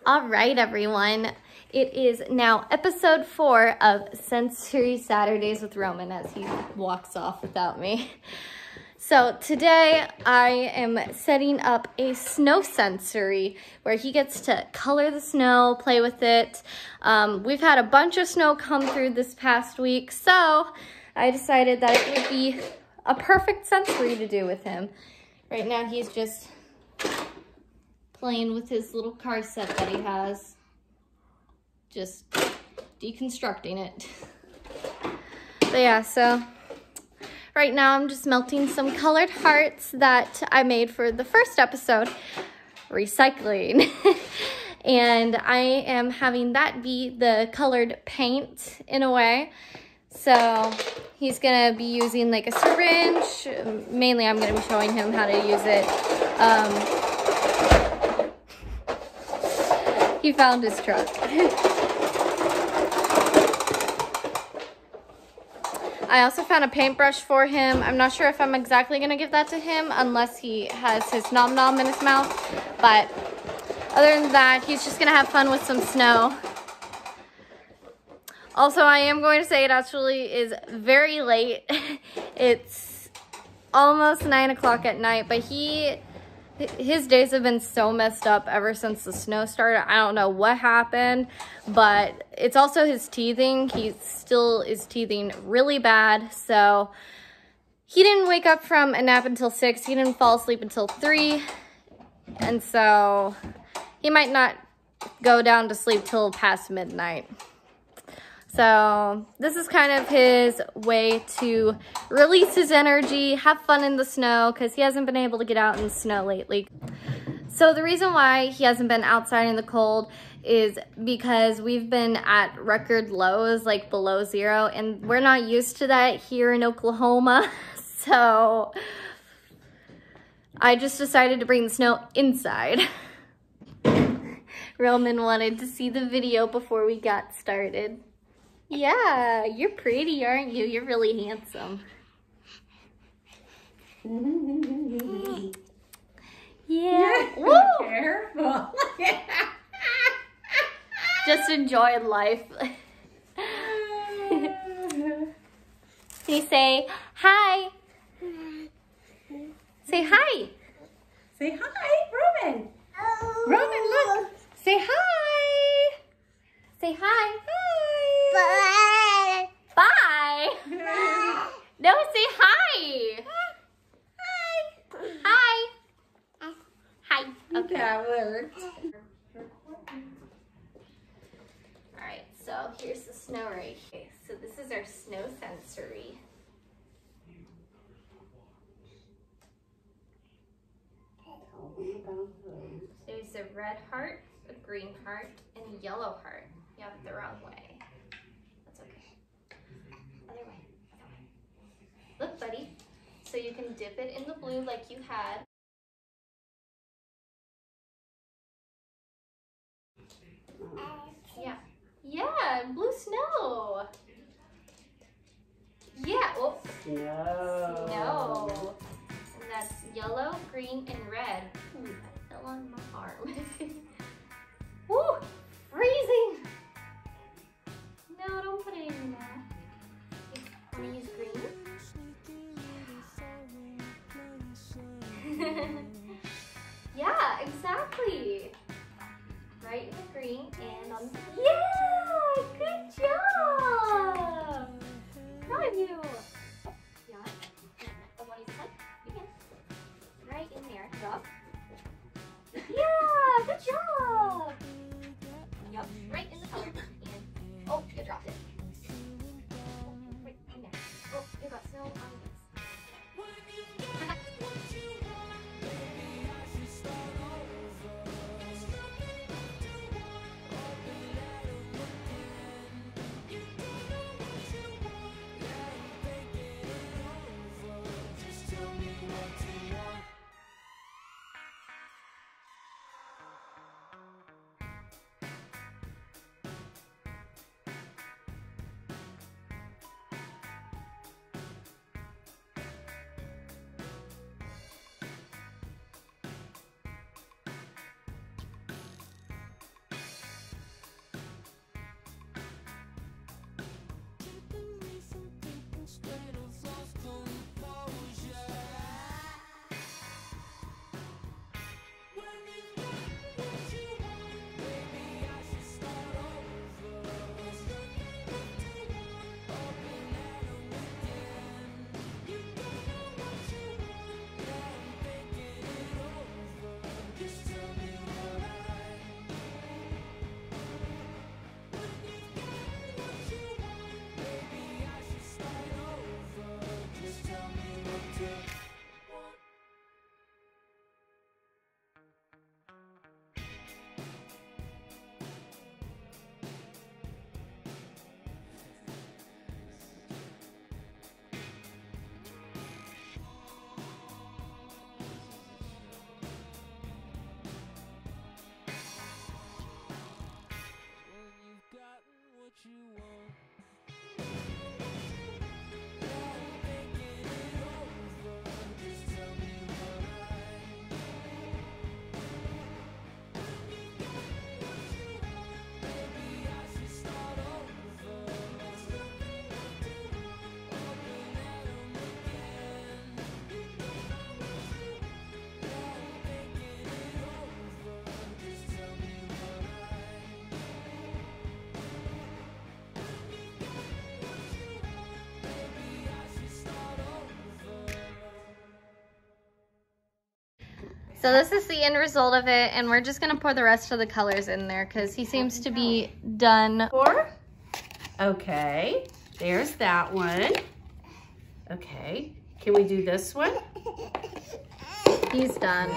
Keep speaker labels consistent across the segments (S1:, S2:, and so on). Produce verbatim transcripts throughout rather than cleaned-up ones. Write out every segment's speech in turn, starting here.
S1: All right, everyone. It is now episode four of Sensory Saturdays with Roman as he walks off without me. So today I am setting up a snow sensory where he gets to color the snow, play with it. Um, we've had a bunch of snow come through this past week, so I decided that it would be a perfect sensory to do with him. Right now he's just playing with his little car set that he has. Just deconstructing it. But yeah, so right now I'm just melting some colored hearts that I made for the first episode, recycling. And I am having that be the colored paint in a way. So he's gonna be using like a syringe. Mainly I'm gonna be showing him how to use it. Um, he found his truck. I also found a paintbrush for him. I'm not sure if I'm exactly gonna give that to him unless he has his nom nom in his mouth. But other than that, he's just gonna have fun with some snow. Also, I am going to say it actually is very late. It's almost nine o'clock at night, but he, his days have been so messed up ever since the snow started. I don't know what happened, but it's also his teething. He still is teething really bad, so he didn't wake up from a nap until six. He didn't fall asleep until three, and so he might not go down to sleep till past midnight. So this is kind of his way to release his energy, have fun in the snow, because he hasn't been able to get out in the snow lately. So the reason why he hasn't been outside in the cold is because we've been at record lows, like below zero, and we're not used to that here in Oklahoma. So I just decided to bring the snow inside. Roman wanted to see the video before we got started. Yeah, you're pretty, aren't you? You're really handsome. Yeah. Woo! Careful. Just enjoying life. Can you say hi? Say hi.
S2: Say hi, Roman. Roman, look. Say hi.
S1: Say hi.
S2: Hi.
S1: Bye. Bye. No, say hi. Hi. Hi. Hi. Okay.
S2: That worked.
S1: All right, so here's the snow right here. So this is our snow sensory. There's a red heart, a green heart, and a yellow heart. You have it the wrong way. That's okay. Other way. Look, buddy. So you can dip it in the blue like you had. Yeah. Yeah, blue snow. Yeah. Oh.
S2: Snow.
S1: Snow. And that's yellow, green, and red. Ooh, that fell on my arm. Woo! Freezing! No, don't put it in there. I'm gonna use green. Yeah, exactly. Right in the green and on the... Yeah! Good job! Proud of you! Yeah. I want to use it. You can. Right in there. Drop. Yeah! Good job! Yep. Right in the color. And... Oh, you dropped it. Right in there. Oh, you got snow on this. So this is the end result of it, and we're just gonna pour the rest of the colors in there because he seems to be done.
S2: Four. Okay, there's that one. Okay, can we do this one?
S1: He's done.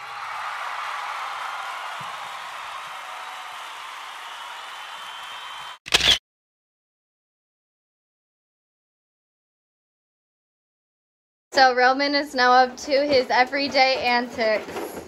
S1: So Roman is now up to his everyday antics.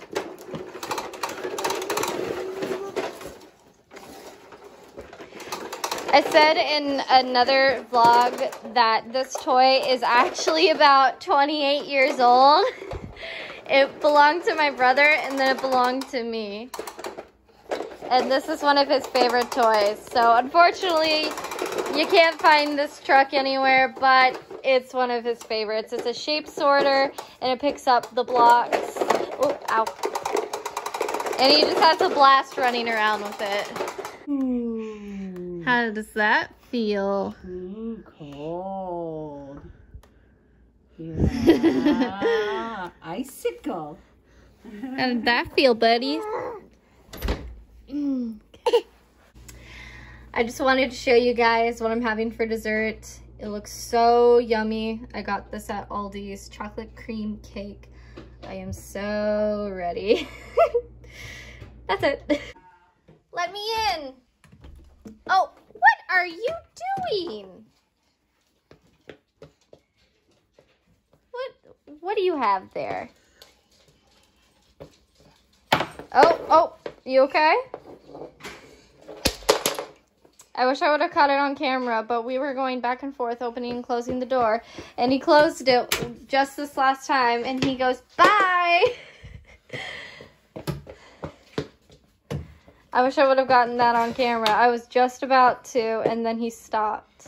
S1: I said in another vlog that this toy is actually about twenty-eight years old. It belonged to my brother and then it belonged to me. And this is one of his favorite toys. So unfortunately, you can't find this truck anywhere, but it's one of his favorites. It's a shape sorter and it picks up the blocks. Oh, ow. And he just has a blast running around with it.
S2: Ooh.
S1: How does that feel?
S2: Ooh, cold. Yeah. Icicle.
S1: How did that feel, buddy? I just wanted to show you guys what I'm having for dessert. It looks so yummy. I got this at Aldi's chocolate cream cake. I am so ready. That's it. Let me in. Oh, what are you doing? What, what do you have there? Oh, oh, you okay? I wish I would have caught it on camera, but we were going back and forth opening and closing the door, and he closed it just this last time, and he goes, bye! I wish I would have gotten that on camera. I was just about to, and then he stopped.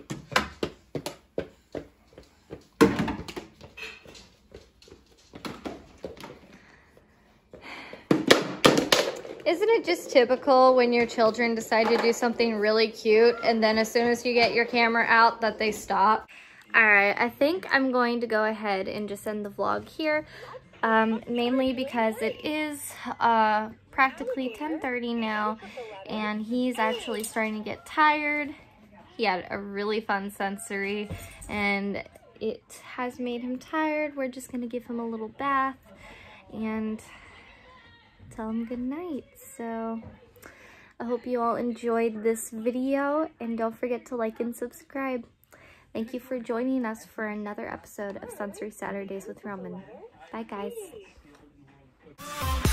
S1: Isn't it just typical when your children decide to do something really cute and then as soon as you get your camera out that they stop? All right, I think I'm going to go ahead and just end the vlog here, um, mainly because it is uh, practically ten thirty now and he's actually starting to get tired. He had a really fun sensory and it has made him tired. We're just gonna give him a little bath and tell him good night. So I hope you all enjoyed this video and don't forget to like and subscribe. Thank you for joining us for another episode of Sensory Saturdays with Roman. Bye guys.